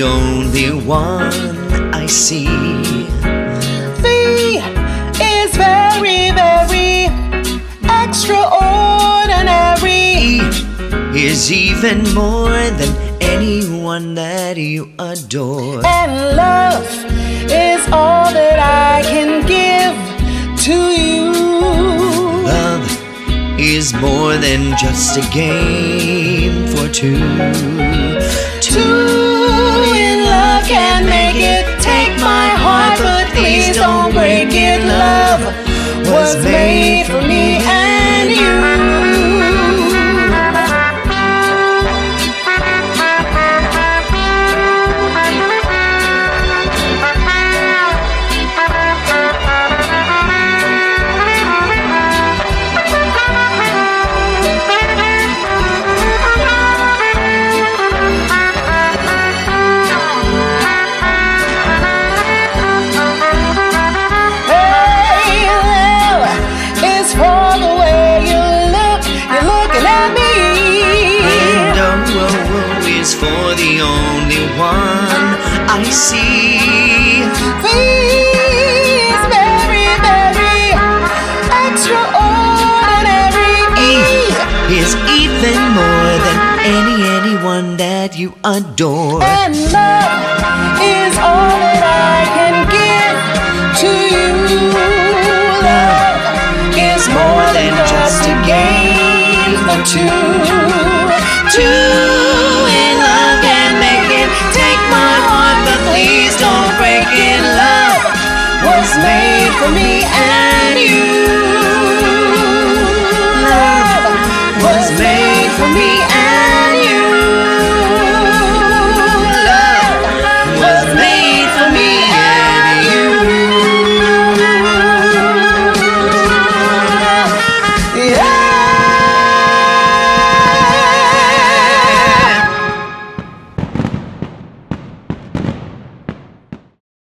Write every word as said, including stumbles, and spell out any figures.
only one I see. V is very, very extraordinary. E is even more than anyone that you adore. And love is all that I can give to you. Love is more than just a game for two. Two in love can make it. Take my heart, but please don't break it. Love was made for me and you. For the only one I see. V is very, very extraordinary. E is even more than any, anyone that you adore. And love is all that I can give to you. Love is more than just a game for two. Two in love can make it. Take my heart, but please don't break it. Love was made for me and